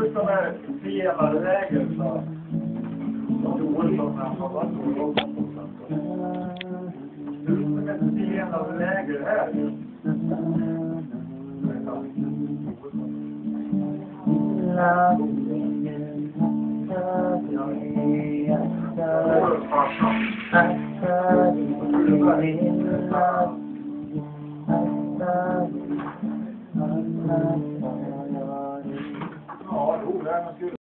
ut som är felarläger så Joel som han har varit på jobbet någonstans. Det ser ut som ett felarläger här. Ja, jo, det är man skulle